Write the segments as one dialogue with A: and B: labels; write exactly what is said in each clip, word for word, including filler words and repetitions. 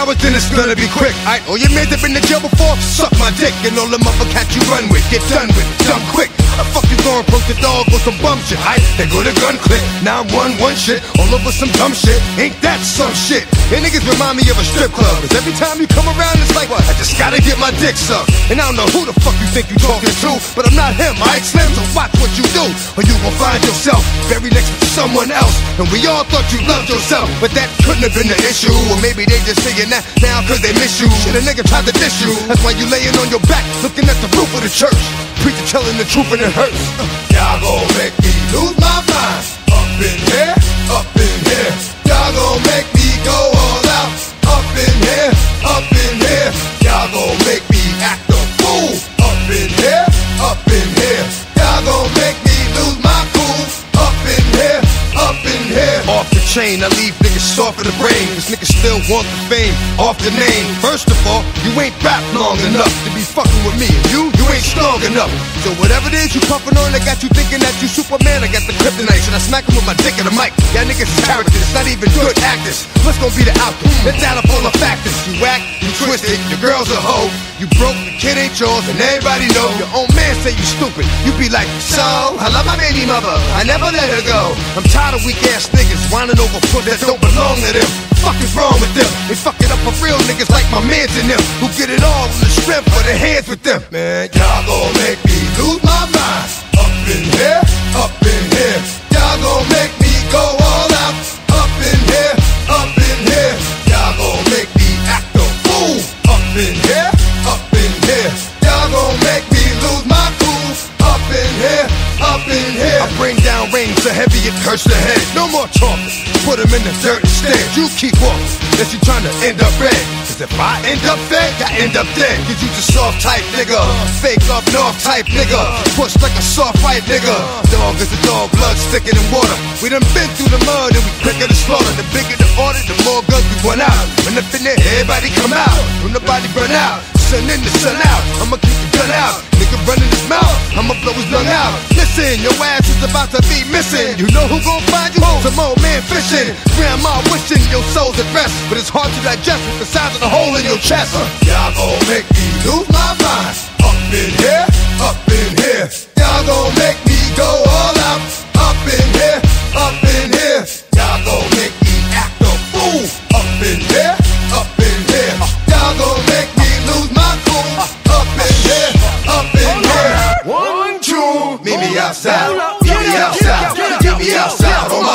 A: hours, then it's gonna be quick. Aight, all your mans that been to jail before, suck my dick. And all the motherfuckers cats you run with, get done with, done quick. How the fuck you gonna approach the dog with some bum shit? Aight, they go to gun click, nine one one shit, all over some dumb shit. Ain't that some shit? And niggas remind me of a strip club, cause every time you come around, it's like, what? I just gotta get my dick sucked. And I don't know who the fuck you think you talking to, but I'm not him, aight, Slim, so watch what you do, or you gon' find yourself buried next to someone else. And we all thought you loved yourself, but that couldn't have been the issue. Or maybe they just saying that now cause they miss you. Shit, a nigga tried to diss you, that's why you laying on your back, looking at the roof of the church. Preacher telling the truth and it hurts. Y'all gon' make me lose my mind. Up in here, up in here. Y'all gon' make me go all out. Up in here, up in here. Y'all gon' make me act a fool. Up in here, up in here. Y'all gon' make me lose my cool. Up in here, up in here. Off the chain, I leave niggas soft in the brain. Cause niggas still want the fame, off the name. First of all, you ain't rap long enough to be fucking with me. And you, you ain't strong enough. So whatever it is you puffin' on, I got you thinking that you Superman. I got the kryptonite, should I smack him with my dick in the mic? Y'all niggas is characters, it's not even good actors. What's gonna be the outcome? Let's add up all the factors. You whack, you twisted, your girl's a hoe. You broke, the kid ain't yours, and everybody know. Your own man say you stupid. You be like, so, I love my baby mother, I never let her go. I'm tired of weak ass niggas whining over foot that don't belong to them. Fuck is wrong with them? They fuck it up for real niggas like my mans and them, who get it all on the strength for their hands with them. Man, y'all gon' make me lose my mind. Up in here, up in here. Y'all gon' make me go all out. Up in here, up in here. Y'all gon' make me act a fool. Up in here, up in here. Y'all gon' make me lose my cool. Up in here, up in here. I bring down rain so heavy it hurts the head. No more talking, put him in the dirt instead. You keep walking, unless you tryna end up red. Cause if I end up fed, I end up dead. Cause you just soft type nigga, fake up north type nigga, push like a soft fight nigga. Dog is a dog, blood thicker than water. We done been through the mud and we quicker to slaughter. The bigger the order, the more guns we run out. When up in there, everybody come out. When nobody burn out, sun in the sun out. I'ma keep the gun out. Nigga running his mouth, I'ma blow his lung out. Listen, your ass is about to be missing. You know who gon' find you? Some old man fishing. Grandma wishing your soul's at rest, but it's hard to digest with the size of the hole in your chest. uh, Y'all gon' make me lose my mind. Up in here, up in here. Y'all gon' make me go all out. Up in here, up in here. Y'all gon' make me act a fool. Up in here, up in here. Y'all gon' make me lose my cool. Up in here, up in here. One, two, meet me outside. Meet me outside. Meet me outside. On my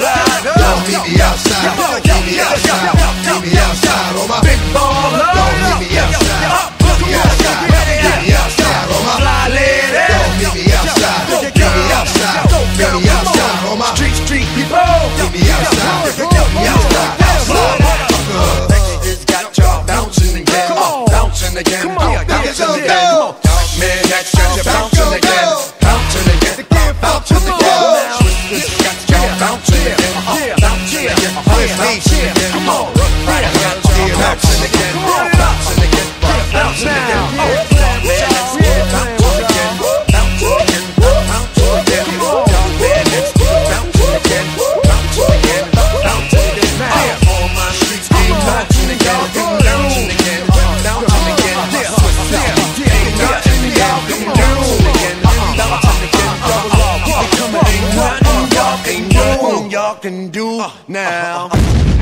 A: don't meet me outside. Meet me outside. Meet me outside. On my big baller. Don't meet me outside. Meet me outside. Meet me outside. On my fly lady. Don't meet me outside. Meet me outside. Meet me outside. On my street street people. Meet me outside. Meet me outside. Outside. Texas got y'all bouncing again. Bouncing again. Bouncing again. Man, that's just bouncing again. Bouncing again. Bouncing again. Swiss got y'all bouncing again. Bouncing again. Bouncing again. Come on. I got y'all bouncing again. Bouncing again. Bouncing again. Man, that's just bouncing again. Bouncing again. Bouncing again. Man, that's just bouncing again. Bouncing again. Bouncing again. All my streets keep bouncing again. Bouncing again. Bouncing again. Swiss ain't nothing again. Bouncing again. Bouncing again. Double up. Ain't nothing y'all can do now.